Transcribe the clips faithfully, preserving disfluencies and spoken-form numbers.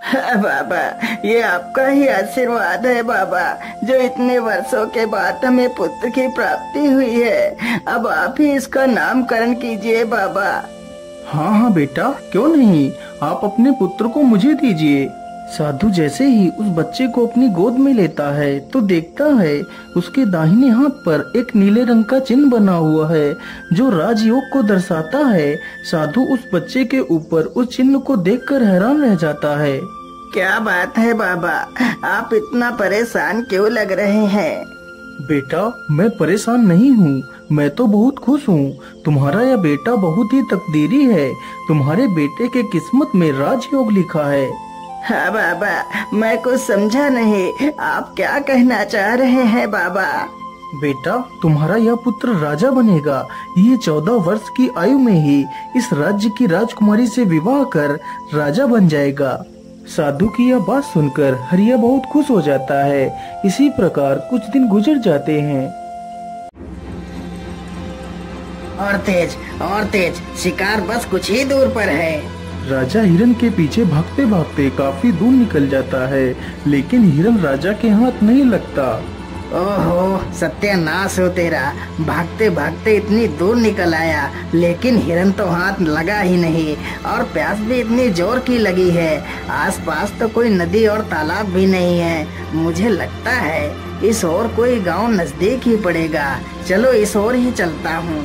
हाँ बाबा, ये आपका ही आशीर्वाद है बाबा, जो इतने वर्षों के बाद हमें पुत्र की प्राप्ति हुई है। अब आप ही इसका नामकरण कीजिए बाबा। हाँ हाँ बेटा, क्यों नहीं, आप अपने पुत्र को मुझे दीजिए। साधु जैसे ही उस बच्चे को अपनी गोद में लेता है तो देखता है उसके दाहिने हाथ पर एक नीले रंग का चिन्ह बना हुआ है जो राजयोग को दर्शाता है। साधु उस बच्चे के ऊपर उस चिन्ह को देखकर हैरान रह जाता है। क्या बात है बाबा, आप इतना परेशान क्यों लग रहे हैं? बेटा, मैं परेशान नहीं हूँ, मैं तो बहुत खुश हूँ। तुम्हारा यह बेटा बहुत ही तकदीरी है। तुम्हारे बेटे के किस्मत में राजयोग लिखा है। हाँ बाबा, मैं कुछ समझा नहीं, आप क्या कहना चाह रहे हैं बाबा? बेटा, तुम्हारा यह पुत्र राजा बनेगा। ये चौदह वर्ष की आयु में ही इस राज्य की राजकुमारी से विवाह कर राजा बन जाएगा। साधु की यह बात सुनकर हरिया बहुत खुश हो जाता है। इसी प्रकार कुछ दिन गुजर जाते हैं। और तेज और तेज, शिकार बस कुछ ही दूर पर है। राजा हिरन के पीछे भागते भागते काफी दूर निकल जाता है, लेकिन हिरन राजा के हाथ नहीं लगता। ओहो, सत्यानाश हो तेरा, भागते भागते इतनी दूर निकल आया, लेकिन हिरन तो हाथ लगा ही नहीं। और प्यास भी इतनी जोर की लगी है। आसपास तो कोई नदी और तालाब भी नहीं है। मुझे लगता है इस ओर कोई गांव नजदीक ही पड़ेगा। चलो इस ओर ही चलता हूँ।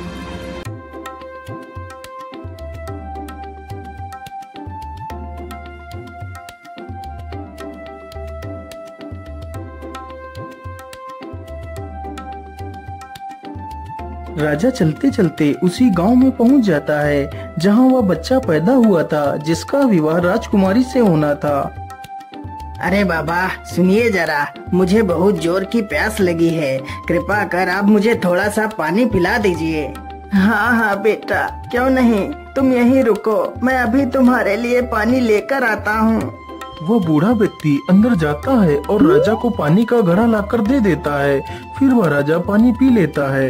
राजा चलते चलते उसी गांव में पहुंच जाता है जहां वह बच्चा पैदा हुआ था जिसका विवाह राजकुमारी से होना था। अरे बाबा सुनिए जरा, मुझे बहुत जोर की प्यास लगी है। कृपा कर आप मुझे थोड़ा सा पानी पिला दीजिए। हाँ हाँ बेटा, क्यों नहीं, तुम यहीं रुको, मैं अभी तुम्हारे लिए पानी लेकर आता हूँ। वह बूढ़ा व्यक्ति अंदर जाता है और राजा को पानी का घड़ा लाकर दे देता है। फिर वह राजा पानी पी लेता है।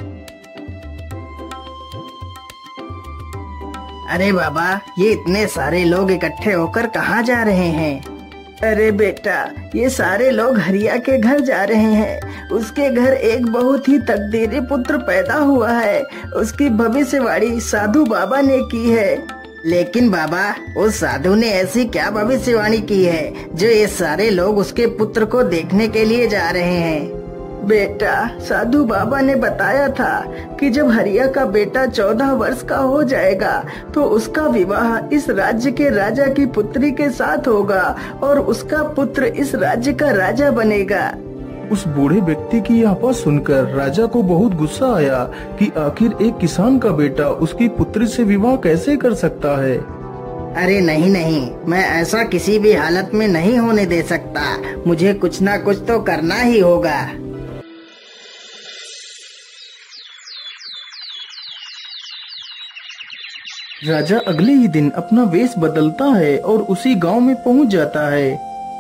अरे बाबा, ये इतने सारे लोग इकट्ठे होकर कहाँ जा रहे हैं? अरे बेटा, ये सारे लोग हरिया के घर जा रहे हैं। उसके घर एक बहुत ही तकदीरी पुत्र पैदा हुआ है। उसकी भविष्यवाणी साधु बाबा ने की है। लेकिन बाबा, उस साधु ने ऐसी क्या भविष्यवाणी की है जो ये सारे लोग उसके पुत्र को देखने के लिए जा रहे हैं? बेटा, साधु बाबा ने बताया था कि जब हरिया का बेटा चौदह वर्ष का हो जाएगा तो उसका विवाह इस राज्य के राजा की पुत्री के साथ होगा और उसका पुत्र इस राज्य का राजा बनेगा। उस बूढ़े व्यक्ति की यह बात सुनकर राजा को बहुत गुस्सा आया कि आखिर एक किसान का बेटा उसकी पुत्री से विवाह कैसे कर सकता है। अरे नहीं नहीं, मैं ऐसा किसी भी हालत में नहीं होने दे सकता। मुझे कुछ ना कुछ तो करना ही होगा। राजा अगले ही दिन अपना वेश बदलता है और उसी गांव में पहुंच जाता है।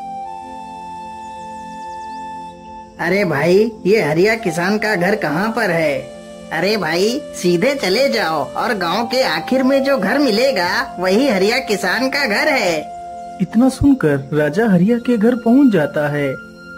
अरे भाई, ये हरिया किसान का घर कहाँ पर है? अरे भाई, सीधे चले जाओ और गांव के आखिर में जो घर मिलेगा वही हरिया किसान का घर है। इतना सुनकर राजा हरिया के घर पहुंच जाता है।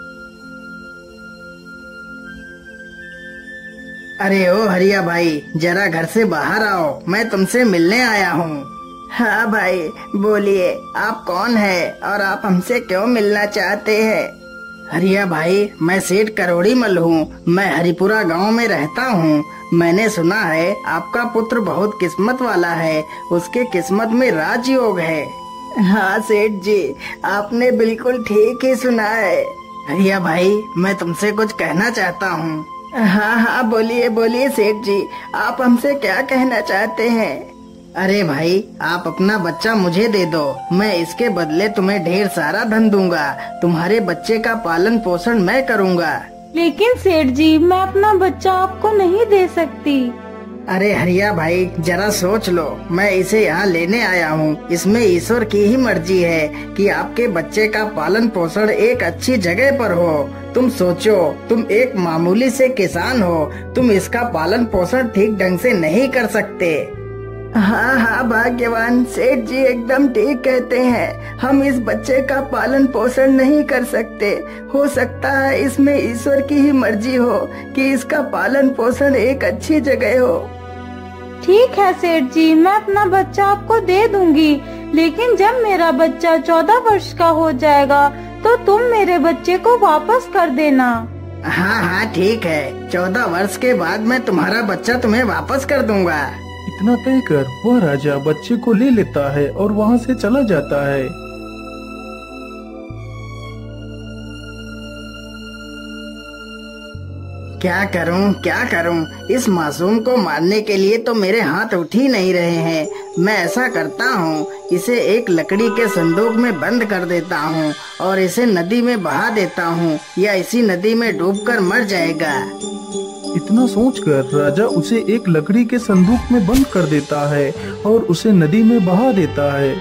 अरे ओ हरिया भाई, जरा घर से बाहर आओ, मैं तुमसे मिलने आया हूँ। हाँ भाई, बोलिए, आप कौन है और आप हमसे क्यों मिलना चाहते हैं? हरिया भाई, मैं सेठ करोड़ी मल हूँ। मैं हरिपुरा गांव में रहता हूँ। मैंने सुना है आपका पुत्र बहुत किस्मत वाला है, उसके किस्मत में राजयोग है। हाँ सेठ जी, आपने बिल्कुल ठीक ही सुना है। हरिया भाई, मैं तुमसे कुछ कहना चाहता हूँ। हाँ हाँ, बोलिए बोलिए सेठ जी, आप हमसे क्या कहना चाहते हैं? अरे भाई, आप अपना बच्चा मुझे दे दो, मैं इसके बदले तुम्हें ढेर सारा धन दूंगा। तुम्हारे बच्चे का पालन पोषण मैं करूंगा। लेकिन सेठ जी, मैं अपना बच्चा आपको नहीं दे सकती। अरे हरिया भाई, जरा सोच लो, मैं इसे यहाँ लेने आया हूँ। इसमें ईश्वर की ही मर्जी है कि आपके बच्चे का पालन पोषण एक अच्छी जगह पर हो। तुम सोचो, तुम एक मामूली से किसान हो, तुम इसका पालन पोषण ठीक ढंग से नहीं कर सकते। हाँ हाँ भाग्यवान, सेठ जी एकदम ठीक कहते हैं। हम इस बच्चे का पालन पोषण नहीं कर सकते। हो सकता है इसमें ईश्वर की ही मर्जी हो कि इसका पालन पोषण एक अच्छी जगह हो। ठीक है सेठ जी, मैं अपना बच्चा आपको दे दूंगी, लेकिन जब मेरा बच्चा चौदह वर्ष का हो जाएगा तो तुम मेरे बच्चे को वापस कर देना। हाँ हाँ ठीक है, चौदह वर्ष के बाद मैं तुम्हारा बच्चा तुम्हें वापस कर दूंगा। इतना कहकर वह राजा बच्चे को ले लेता है और वहाँ से चला जाता है। क्या करूं क्या करूं, इस मासूम को मारने के लिए तो मेरे हाथ उठ ही नहीं रहे हैं। मैं ऐसा करता हूं, इसे एक लकड़ी के संदूक में बंद कर देता हूं और इसे नदी में बहा देता हूं, या इसी नदी में डूबकर मर जाएगा। इतना सोचकर राजा उसे एक लकड़ी के संदूक में बंद कर देता है और उसे नदी में बहा देता है।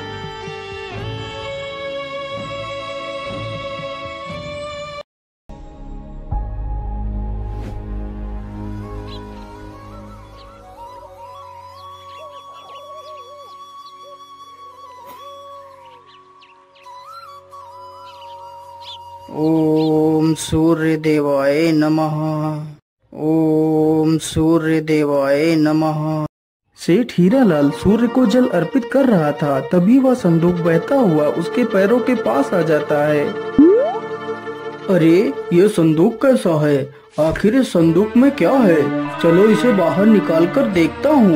ओम सूर्य देवाय नमः। ओम सूर्य देवाय नमः। सेठ हीरालाल सूर्य को जल अर्पित कर रहा था, तभी वह संदूक बहता हुआ उसके पैरों के पास आ जाता है। अरे ये संदूक कैसा है? आखिर इस संदूक में क्या है? चलो इसे बाहर निकाल कर देखता हूँ।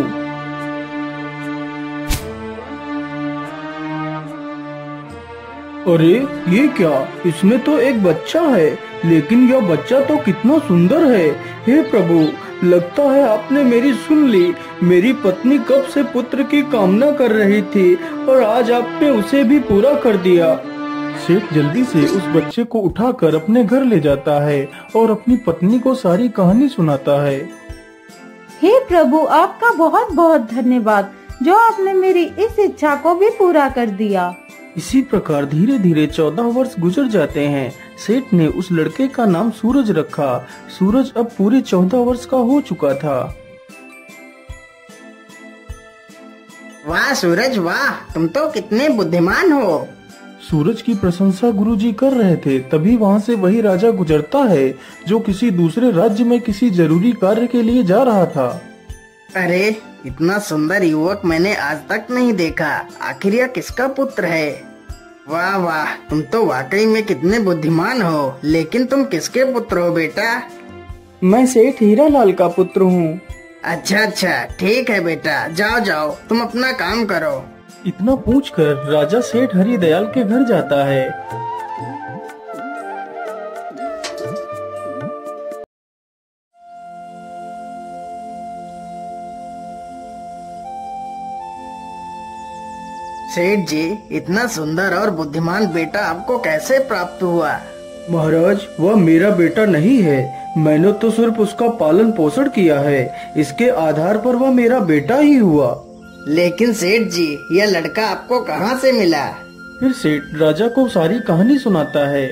अरे ये क्या? इसमें तो एक बच्चा है, लेकिन यह बच्चा तो कितना सुंदर है। हे प्रभु, लगता है आपने मेरी सुन ली। मेरी पत्नी कब से पुत्र की कामना कर रही थी और आज आपने उसे भी पूरा कर दिया। सेठ जल्दी से उस बच्चे को उठाकर अपने घर ले जाता है और अपनी पत्नी को सारी कहानी सुनाता है। हे प्रभु, आपका बहुत बहुत धन्यवाद जो आपने मेरी इस इच्छा को भी पूरा कर दिया। इसी प्रकार धीरे धीरे चौदह वर्ष गुजर जाते हैं। सेठ ने उस लड़के का नाम सूरज रखा। सूरज अब पूरे चौदह वर्ष का हो चुका था। वाह सूरज वाह, तुम तो कितने बुद्धिमान हो। सूरज की प्रशंसा गुरुजी कर रहे थे, तभी वहाँ से वही राजा गुजरता है जो किसी दूसरे राज्य में किसी जरूरी कार्य के लिए जा रहा था। अरे इतना सुंदर युवक मैंने आज तक नहीं देखा। आखिर यह किसका पुत्र है? वाह वाह, तुम तो वाकई में कितने बुद्धिमान हो। लेकिन तुम किसके पुत्र हो बेटा? मैं सेठ हीरालाल का पुत्र हूँ। अच्छा अच्छा ठीक है बेटा, जाओ जाओ तुम अपना काम करो। इतना पूछकर राजा सेठ हरिदयाल के घर जाता है। सेठ जी, इतना सुंदर और बुद्धिमान बेटा आपको कैसे प्राप्त हुआ? महाराज, वह मेरा बेटा नहीं है। मैंने तो सिर्फ उसका पालन पोषण किया है। इसके आधार पर वह मेरा बेटा ही हुआ। लेकिन सेठ जी, यह लड़का आपको कहाँ से मिला? फिर सेठ राजा को सारी कहानी सुनाता है।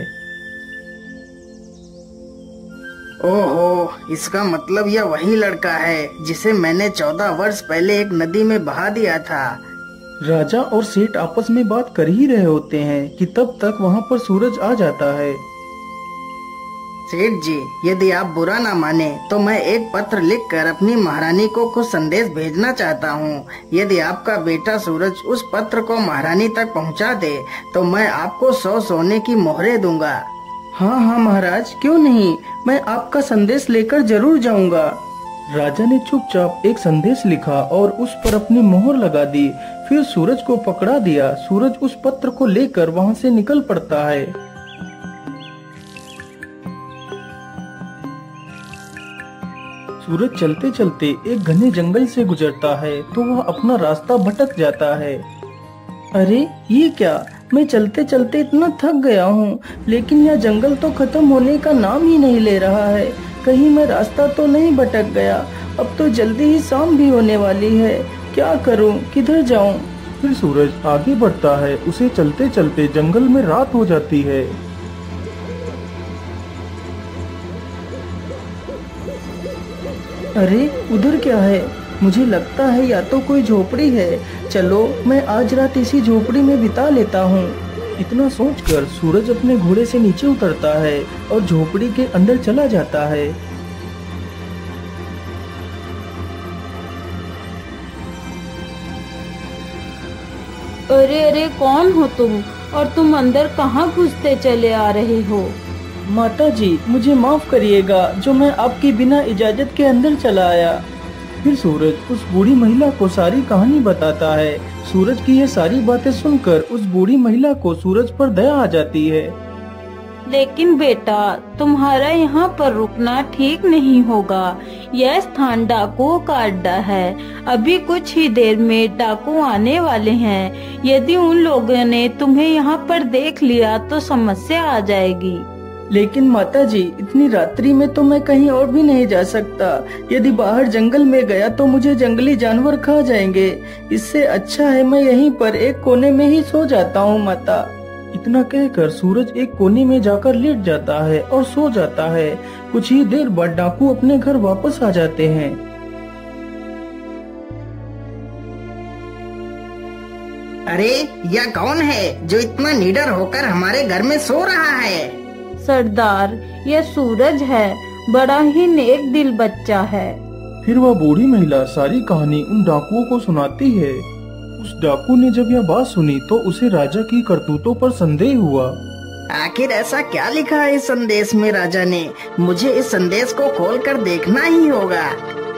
ओहो, इसका मतलब यह वही लड़का है जिसे मैंने चौदह वर्ष पहले एक नदी में बहा दिया था। राजा और सेठ आपस में बात कर ही रहे होते हैं कि तब तक वहाँ पर सूरज आ जाता है। सेठ जी, यदि आप बुरा ना माने तो मैं एक पत्र लिखकर अपनी महारानी को कुछ संदेश भेजना चाहता हूँ। यदि आपका बेटा सूरज उस पत्र को महारानी तक पहुँचा दे तो मैं आपको सौ सोने की मोहरें दूंगा। हाँ हाँ महाराज, क्यों नहीं, मैं आपका संदेश लेकर जरूर जाऊंगा। राजा ने चुपचाप एक संदेश लिखा और उस पर अपनी मोहर लगा दी। फिर सूरज को पकड़ा दिया। सूरज उस पत्र को लेकर वहाँ से निकल पड़ता है। सूरज चलते चलते एक घने जंगल से गुजरता है तो वह अपना रास्ता भटक जाता है। अरे ये क्या, मैं चलते चलते इतना थक गया हूँ, लेकिन यह जंगल तो खत्म होने का नाम ही नहीं ले रहा है। कहीं मैं रास्ता तो नहीं भटक गया? अब तो जल्दी ही शाम भी होने वाली है। क्या करूं, किधर जाऊं? फिर सूरज आगे बढ़ता है। उसे चलते चलते जंगल में रात हो जाती है। अरे उधर क्या है? मुझे लगता है या तो कोई झोपड़ी है। चलो मैं आज रात इसी झोपड़ी में बिता लेता हूँ। इतना सोचकर सूरज अपने घोड़े से नीचे उतरता है और झोपड़ी के अंदर चला जाता है। अरे अरे कौन हो तुम, और तुम अंदर कहाँ घुसते चले आ रहे हो? माता जी मुझे माफ करिएगा, जो मैं आपकी बिना इजाजत के अंदर चला आया। फिर सूरज उस बूढ़ी महिला को सारी कहानी बताता है। सूरज की ये सारी बातें सुनकर उस बूढ़ी महिला को सूरज पर दया आ जाती है। लेकिन बेटा, तुम्हारा यहाँ पर रुकना ठीक नहीं होगा। यह स्थान डाकुओं का अड्डा है। अभी कुछ ही देर में डाकू आने वाले हैं। यदि उन लोगों ने तुम्हें यहाँ पर देख लिया तो समस्या आ जाएगी। लेकिन माताजी, इतनी रात्रि में तो मैं कहीं और भी नहीं जा सकता। यदि बाहर जंगल में गया तो मुझे जंगली जानवर खा जाएंगे। इससे अच्छा है मैं यहीं पर एक कोने में ही सो जाता हूँ माता। इतना कहकर सूरज एक कोने में जाकर लेट जाता है और सो जाता है। कुछ ही देर बाद डाकू अपने घर वापस आ जाते हैं। अरे यह कौन है जो इतना निडर होकर हमारे घर में सो रहा है? सरदार, यह सूरज है। बड़ा ही नेक दिल बच्चा है। फिर वह बूढ़ी महिला सारी कहानी उन डाकुओं को सुनाती है। उस डाकू ने जब यह बात सुनी तो उसे राजा की करतूतों पर संदेह हुआ। आखिर ऐसा क्या लिखा है इस संदेश में राजा ने? मुझे इस संदेश को खोलकर देखना ही होगा।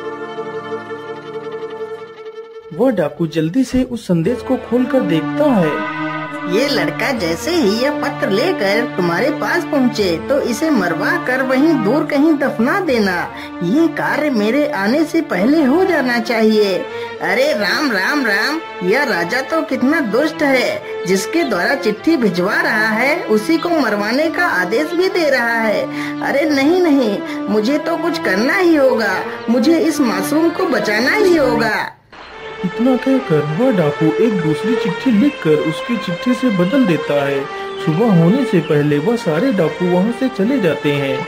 वह डाकू जल्दी से उस संदेश को खोलकर देखता है। ये लड़का जैसे ही यह पत्र लेकर तुम्हारे पास पहुँचे तो इसे मरवा कर वहीं दूर कहीं दफना देना। ये कार्य मेरे आने से पहले हो जाना चाहिए। अरे राम राम राम, यह राजा तो कितना दुष्ट है। जिसके द्वारा चिट्ठी भिजवा रहा है उसी को मरवाने का आदेश भी दे रहा है। अरे नहीं नहीं, मुझे तो कुछ करना ही होगा। मुझे इस मासूम को बचाना ही होगा। इतना कहकर वह डाकू एक दूसरी चिट्ठी लिखकर उसकी चिट्ठी से बदल देता है। सुबह होने से पहले वह सारे डाकू वहां से चले जाते हैं।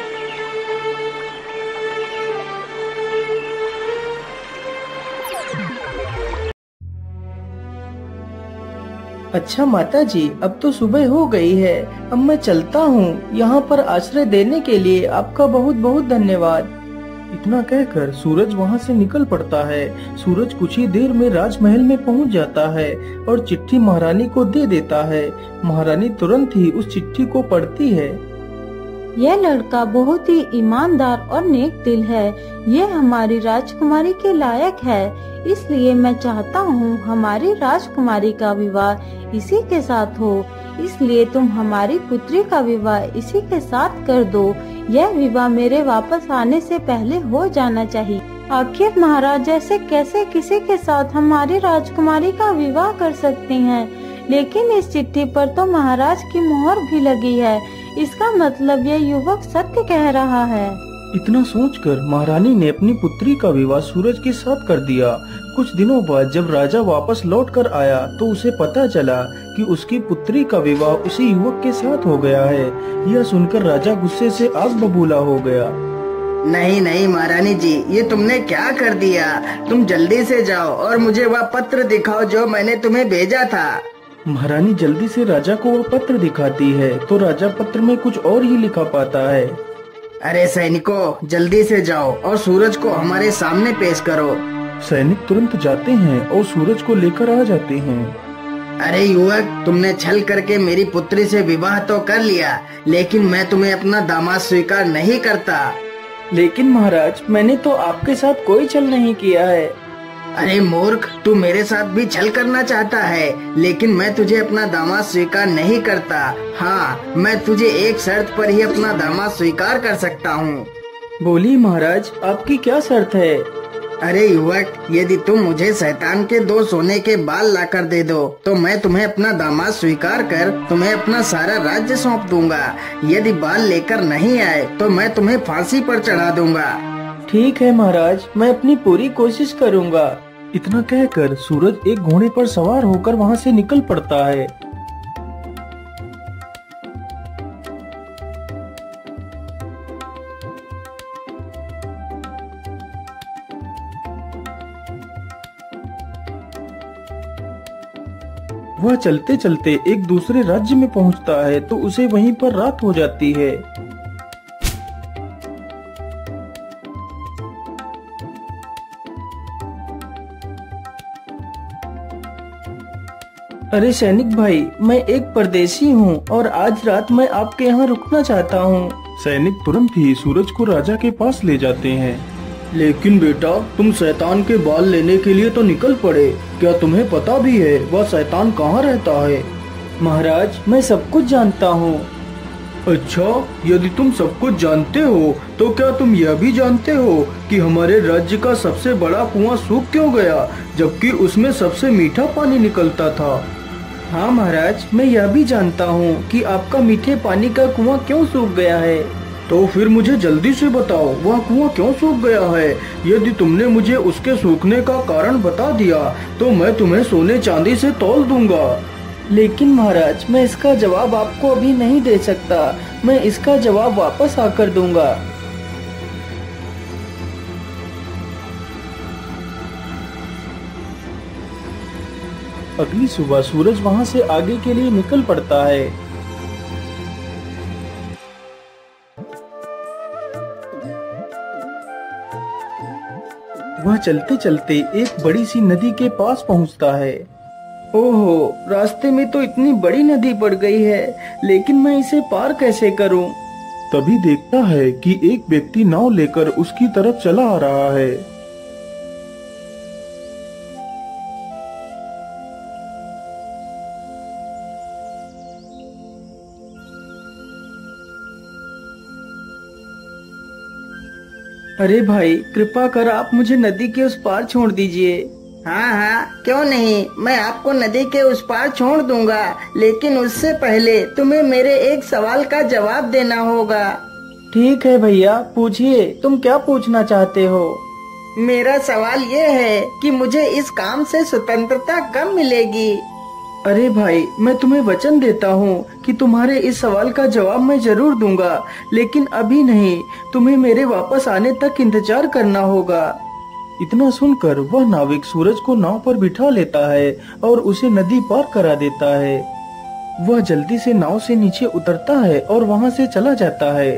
अच्छा माता जी, अब तो सुबह हो गई है। अब मैं चलता हूँ। यहाँ पर आश्रय देने के लिए आपका बहुत बहुत धन्यवाद। इतना कहकर सूरज वहाँ से निकल पड़ता है। सूरज कुछ ही देर में राजमहल में पहुँच जाता है और चिट्ठी महारानी को दे देता है। महारानी तुरंत ही उस चिट्ठी को पढ़ती है। यह लड़का बहुत ही ईमानदार और नेक दिल है। यह हमारी राजकुमारी के लायक है। इसलिए मैं चाहता हूँ हमारी राजकुमारी का विवाह इसी के साथ हो। इसलिए तुम हमारी पुत्री का विवाह इसी के साथ कर दो। यह विवाह मेरे वापस आने से पहले हो जाना चाहिए। आखिर महाराज ऐसे कैसे किसी के साथ हमारी राजकुमारी का विवाह कर सकते हैं? लेकिन इस चिट्ठी पर तो महाराज की मोहर भी लगी है। इसका मतलब यह युवक सत्य कह रहा है। इतना सोचकर महारानी ने अपनी पुत्री का विवाह सूरज के साथ कर दिया। कुछ दिनों बाद जब राजा वापस लौट कर आया तो उसे पता चला कि उसकी पुत्री का विवाह उसी युवक के साथ हो गया है। यह सुनकर राजा गुस्से से आग बबूला हो गया। नहीं नहीं महारानी जी, ये तुमने क्या कर दिया? तुम जल्दी से जाओ और मुझे वह पत्र दिखाओ जो मैंने तुम्हें भेजा था। महारानी जल्दी से राजा को वह पत्र दिखाती है तो राजा पत्र में कुछ और ही लिखा पाता है। अरे सैनिकों, जल्दी से जाओ और सूरज को हमारे सामने पेश करो। सैनिक तुरंत जाते हैं और सूरज को लेकर आ जाते हैं। अरे युवक, तुमने छल करके मेरी पुत्री से विवाह तो कर लिया, लेकिन मैं तुम्हें अपना दामाद स्वीकार नहीं करता। लेकिन महाराज, मैंने तो आपके साथ कोई छल नहीं किया है। अरे मूर्ख, तू मेरे साथ भी छल करना चाहता है, लेकिन मैं तुझे अपना दामाद स्वीकार नहीं करता। हाँ, मैं तुझे एक शर्त पर ही अपना दामाद स्वीकार कर सकता हूँ। बोलिए महाराज, आपकी क्या शर्त है? अरे युवक, यदि तुम मुझे शैतान के दो सोने के बाल लाकर दे दो तो मैं तुम्हें अपना दामाद स्वीकार कर तुम्हें अपना सारा राज्य सौंप दूंगा। यदि बाल लेकर नहीं आए तो मैं तुम्हें फांसी पर चढ़ा दूंगा। ठीक है महाराज, मैं अपनी पूरी कोशिश करूंगा। इतना कहकर सूरज एक घोड़े पर सवार होकर वहां से निकल पड़ता है। वह चलते चलते एक दूसरे राज्य में पहुंचता है तो उसे वहीं पर रात हो जाती है। अरे सैनिक भाई, मैं एक परदेशी हूँ और आज रात मैं आपके यहाँ रुकना चाहता हूँ। सैनिक तुरंत ही सूरज को राजा के पास ले जाते हैं। लेकिन बेटा, तुम शैतान के बाल लेने के लिए तो निकल पड़े। क्या तुम्हें पता भी है वह शैतान कहाँ रहता है? महाराज, मैं सब कुछ जानता हूँ। अच्छा, यदि तुम सब कुछ जानते हो तो क्या तुम यह भी जानते हो कि हमारे राज्य का सबसे बड़ा कुआं सूख क्यों गया, जबकि उसमें सबसे मीठा पानी निकलता था? हाँ महाराज, मैं यह भी जानता हूँ कि आपका मीठे पानी का कुआं क्यों सूख गया है। तो फिर मुझे जल्दी से बताओ, वह कुआं क्यों सूख गया है? यदि तुमने मुझे उसके सूखने का कारण बता दिया तो मैं तुम्हें सोने चांदी से तौल दूंगा। लेकिन महाराज, मैं इसका जवाब आपको अभी नहीं दे सकता। मैं इसका जवाब वापस आकर दूंगा। अगली सुबह सूरज वहां से आगे के लिए निकल पड़ता है। वह चलते चलते एक बड़ी सी नदी के पास पहुंचता है। ओहो, रास्ते में तो इतनी बड़ी नदी पड़ गई है, लेकिन मैं इसे पार कैसे करूं? तभी देखता है कि एक व्यक्ति नाव लेकर उसकी तरफ चला आ रहा है। अरे भाई, कृपा कर आप मुझे नदी के उस पार छोड़ दीजिए। हाँ हाँ, क्यों नहीं, मैं आपको नदी के उस पार छोड़ दूंगा, लेकिन उससे पहले तुम्हें मेरे एक सवाल का जवाब देना होगा। ठीक है भैया, पूछिए, तुम क्या पूछना चाहते हो? मेरा सवाल ये है कि मुझे इस काम से स्वतंत्रता कब मिलेगी? अरे भाई, मैं तुम्हें वचन देता हूँ कि तुम्हारे इस सवाल का जवाब मैं जरूर दूंगा, लेकिन अभी नहीं, तुम्हें मेरे वापस आने तक इंतजार करना होगा। इतना सुनकर वह नाविक सूरज को नाव पर बिठा लेता है और उसे नदी पार करा देता है। वह जल्दी से नाव से नीचे उतरता है और वहाँ से चला जाता है।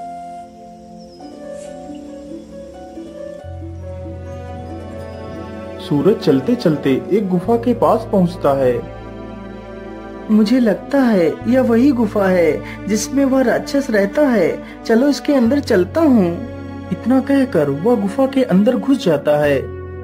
सूरज चलते चलते एक गुफा के पास पहुँचता है। मुझे लगता है यह वही गुफा है जिसमें वह राक्षस रहता है। चलो इसके अंदर चलता हूँ। इतना कहकर वह गुफा के अंदर घुस जाता है।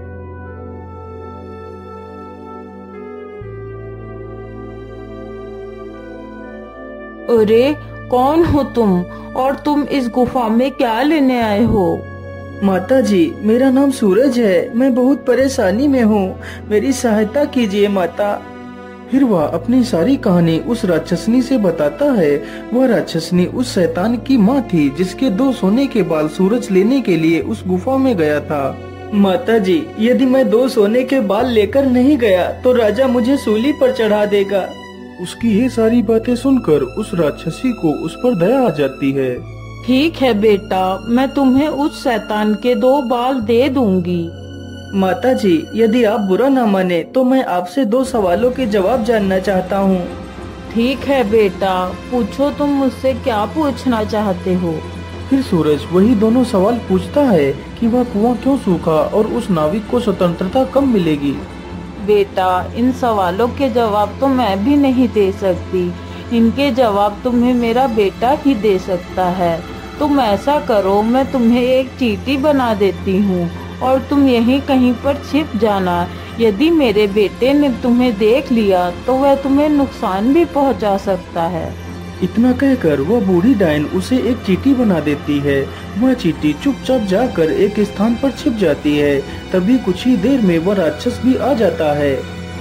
अरे, कौन हो तुम और तुम इस गुफा में क्या लेने आए हो? माता जी, मेरा नाम सूरज है। मैं बहुत परेशानी में हूँ, मेरी सहायता कीजिए माता। फिर वह अपनी सारी कहानी उस राक्षसनी से बताता है। वह राक्षसनी उस शैतान की माँ थी जिसके दो सोने के बाल सूरज लेने के लिए उस गुफा में गया था। माता जी, यदि मैं दो सोने के बाल लेकर नहीं गया तो राजा मुझे सूली पर चढ़ा देगा। उसकी ये सारी बातें सुनकर उस राक्षसी को उस पर दया आ जाती है। ठीक है बेटा, मैं तुम्हें उस शैतान के दो बाल दे दूंगी। माता जी, यदि आप बुरा न माने तो मैं आपसे दो सवालों के जवाब जानना चाहता हूँ। ठीक है बेटा, पूछो, तुम मुझसे क्या पूछना चाहते हो? फिर सूरज वही दोनों सवाल पूछता है कि वह कुआं क्यों सूखा और उस नाविक को स्वतंत्रता कब मिलेगी। बेटा, इन सवालों के जवाब तो मैं भी नहीं दे सकती। इनके जवाब तुम्हें मेरा बेटा ही दे सकता है। तुम ऐसा करो, मैं तुम्हें एक चींटी बना देती हूँ और तुम यहीं कहीं पर छिप जाना। यदि मेरे बेटे ने तुम्हें देख लिया तो वह तुम्हें नुकसान भी पहुंचा सकता है। इतना कहकर वह बूढ़ी डायन उसे एक चींटी बना देती है। वह चींटी चुपचाप जाकर एक स्थान पर छिप जाती है। तभी कुछ ही देर में वह राक्षस भी आ जाता है।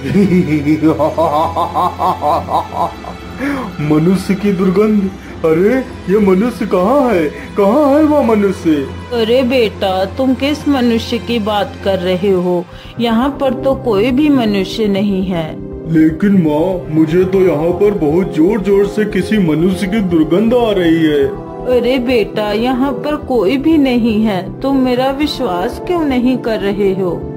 मनुष्य की दुर्गंध। अरे, ये मनुष्य कहाँ है? कहाँ है वह मनुष्य? अरे बेटा, तुम किस मनुष्य की बात कर रहे हो? यहाँ पर तो कोई भी मनुष्य नहीं है। लेकिन माँ, मुझे तो यहाँ पर बहुत जोर जोर से किसी मनुष्य की दुर्गंध आ रही है। अरे बेटा, यहाँ पर कोई भी नहीं है। तुम मेरा विश्वास क्यों नहीं कर रहे हो?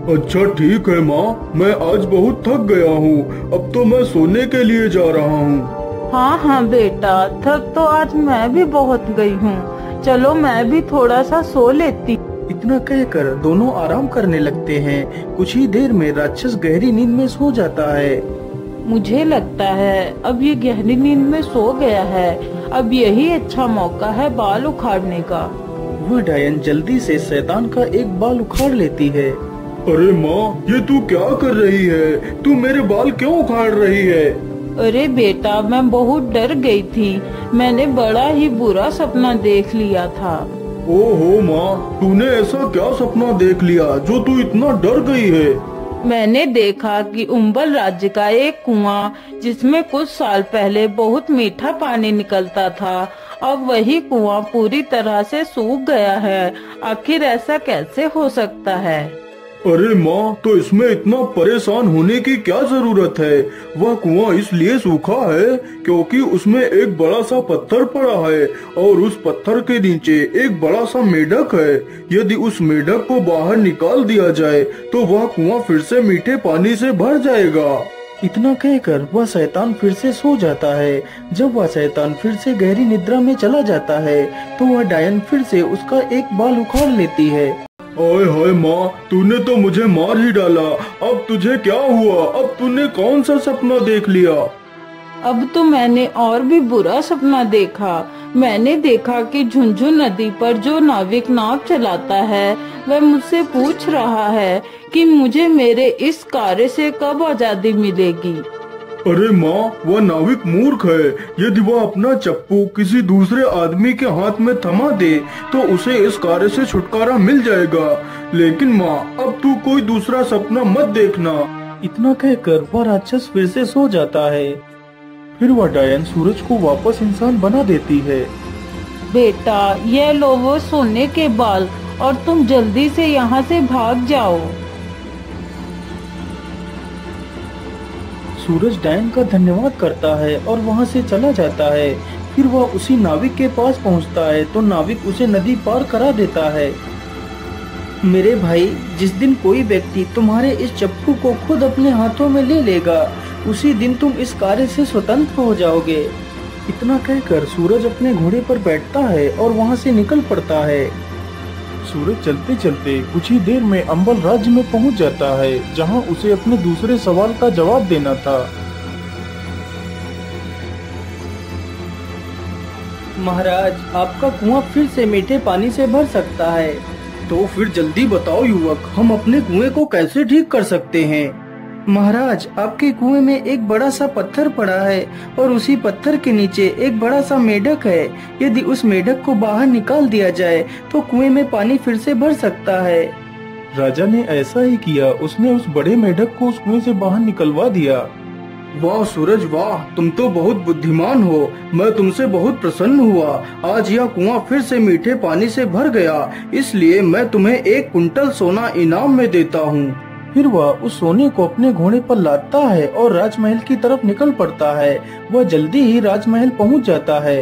अच्छा ठीक है माँ, मैं आज बहुत थक गया हूँ, अब तो मैं सोने के लिए जा रहा हूँ। हाँ हाँ बेटा, थक तो आज मैं भी बहुत गई हूँ, चलो मैं भी थोड़ा सा सो लेती। इतना कहकर दोनों आराम करने लगते हैं। कुछ ही देर में राक्षस गहरी नींद में सो जाता है। मुझे लगता है अब ये गहरी नींद में सो गया है, अब यही अच्छा मौका है बाल उखाड़ने का। वह डायन जल्दी से शैतान का एक बाल उखाड़ लेती है। अरे माँ, ये तू क्या कर रही है? तू मेरे बाल क्यों उखाड़ रही है? अरे बेटा, मैं बहुत डर गई थी, मैंने बड़ा ही बुरा सपना देख लिया था। ओहो माँ, तूने ऐसा क्या सपना देख लिया जो तू इतना डर गई है? मैंने देखा कि उम्बल राज्य का एक कुआं जिसमें कुछ साल पहले बहुत मीठा पानी निकलता था, अब वही कुआं पूरी तरह से सूख गया है। आखिर ऐसा कैसे हो सकता है? अरे माँ, तो इसमें इतना परेशान होने की क्या जरूरत है? वह कुआं इसलिए सूखा है क्योंकि उसमें एक बड़ा सा पत्थर पड़ा है और उस पत्थर के नीचे एक बड़ा सा मेढक है। यदि उस मेढक को बाहर निकाल दिया जाए तो वह कुआं फिर से मीठे पानी से भर जाएगा। इतना कहकर वह शैतान फिर से सो जाता है। जब वह शैतान फिर से गहरी निद्रा में चला जाता है तो वह डायन फिर से उसका एक बाल उखाड़ लेती है। ओए हाय माँ, तूने तो मुझे मार ही डाला। अब तुझे क्या हुआ? अब तूने कौन सा सपना देख लिया? अब तो मैंने और भी बुरा सपना देखा। मैंने देखा कि झुंझुन नदी पर जो नाविक नाव चलाता है वह मुझसे पूछ रहा है कि मुझे मेरे इस कार्य से कब आजादी मिलेगी। अरे माँ, वह नाविक मूर्ख है। यदि वह अपना चप्पू किसी दूसरे आदमी के हाथ में थमा दे तो उसे इस कार्य से छुटकारा मिल जाएगा। लेकिन माँ, अब तू कोई दूसरा सपना मत देखना। इतना कहकर वह राक्षस फिर से सो जाता है। फिर वह डायन सूरज को वापस इंसान बना देती है। बेटा, ये लो वो सोने के बाल और तुम जल्दी से यहाँ से भाग जाओ। सूरज डायन का धन्यवाद करता है और वहाँ से चला जाता है। फिर वह उसी नाविक के पास पहुँचता है तो नाविक उसे नदी पार करा देता है। मेरे भाई, जिस दिन कोई व्यक्ति तुम्हारे इस चप्पू को खुद अपने हाथों में ले लेगा उसी दिन तुम इस कार्य से स्वतंत्र हो जाओगे। इतना कहकर सूरज अपने घोड़े पर बैठता है और वहाँ से निकल पड़ता है। सूरज चलते चलते कुछ ही देर में अंबल राज्य में पहुंच जाता है जहां उसे अपने दूसरे सवाल का जवाब देना था। महाराज, आपका कुआं फिर से मीठे पानी से भर सकता है। तो फिर जल्दी बताओ युवक, हम अपने कुएं को कैसे ठीक कर सकते हैं? महाराज, आपके कुएं में एक बड़ा सा पत्थर पड़ा है और उसी पत्थर के नीचे एक बड़ा सा मेढक है। यदि उस मेढक को बाहर निकाल दिया जाए तो कुएं में पानी फिर से भर सकता है। राजा ने ऐसा ही किया। उसने उस बड़े मेढक को उस कुएं से बाहर निकलवा दिया। वाह सूरज वाह, तुम तो बहुत बुद्धिमान हो। मैं तुमसे बहुत प्रसन्न हुआ। आज यह कुआं फिर से मीठे पानी से भर गया, इसलिए मैं तुम्हें एक कुंटल सोना इनाम में देता हूँ। फिर वह उस सोने को अपने घोड़े पर लादता है और राजमहल की तरफ निकल पड़ता है। वह जल्दी ही राजमहल पहुंच जाता है।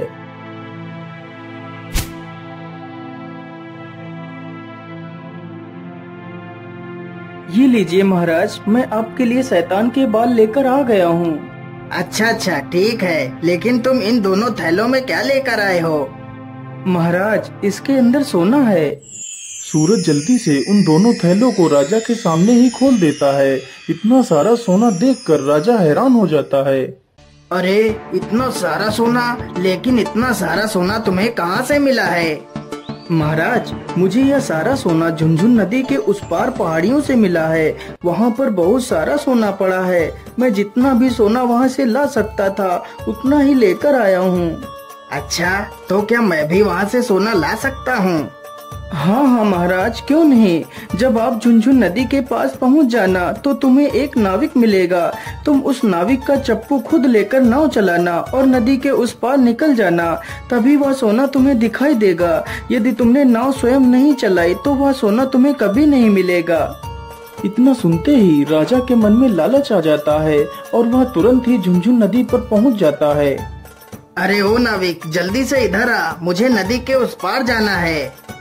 ये लीजिए महाराज, मैं आपके लिए शैतान के बाल लेकर आ गया हूँ। अच्छा अच्छा ठीक है, लेकिन तुम इन दोनों थैलों में क्या लेकर आए हो? महाराज, इसके अंदर सोना है। सूरज जल्दी से उन दोनों थैलों को राजा के सामने ही खोल देता है। इतना सारा सोना देखकर राजा हैरान हो जाता है। अरे, इतना सारा सोना, लेकिन इतना सारा सोना तुम्हें कहाँ से मिला है? महाराज, मुझे यह सारा सोना झुंझुन नदी के उस पार पहाड़ियों से मिला है। वहाँ पर बहुत सारा सोना पड़ा है। मैं जितना भी सोना वहाँ से ला सकता था उतना ही लेकर आया हूँ। अच्छा, तो क्या मैं भी वहाँ से सोना ला सकता हूँ? हाँ हाँ महाराज, क्यों नहीं। जब आप झुंझुन नदी के पास पहुंच जाना तो तुम्हें एक नाविक मिलेगा। तुम उस नाविक का चप्पू खुद लेकर नाव चलाना और नदी के उस पार निकल जाना, तभी वह सोना तुम्हें दिखाई देगा। यदि तुमने नाव स्वयं नहीं चलाई तो वह सोना तुम्हें कभी नहीं मिलेगा। इतना सुनते ही राजा के मन में लालच आ जाता है और वह तुरंत ही झुंझुन नदी पर पहुंच जाता है। अरे ओ नाविक, जल्दी से इधर आ, मुझे नदी के उस पार जाना है।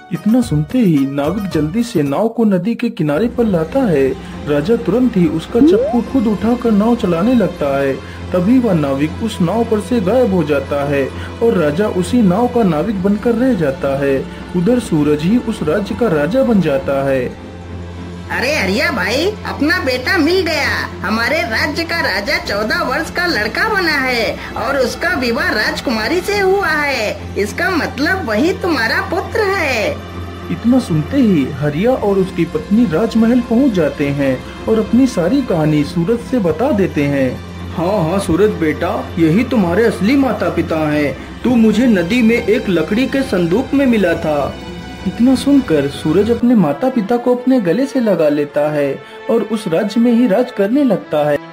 इतना सुनते ही नाविक जल्दी से नाव को नदी के किनारे पर लाता है। राजा तुरंत ही उसका चप्पू खुद उठाकर नाव चलाने लगता है। तभी वह नाविक उस नाव पर से गायब हो जाता है और राजा उसी नाव का नाविक बनकर रह जाता है। उधर सूरज ही उस राज्य का राजा बन जाता है। अरे हरिया भाई, अपना बेटा मिल गया। हमारे राज्य का राजा चौदह वर्ष का लड़का बना है और उसका विवाह राजकुमारी से हुआ है। इसका मतलब वही तुम्हारा पुत्र है। इतना सुनते ही हरिया और उसकी पत्नी राजमहल पहुंच जाते हैं और अपनी सारी कहानी सूरज से बता देते हैं। हाँ हाँ सूरज बेटा, यही तुम्हारे असली माता पिता हैं। तू मुझे नदी में एक लकड़ी के संदूक में मिला था। इतना सुनकर सूरज अपने माता पिता को अपने गले से लगा लेता है और उस राज्य में ही राज करने लगता है।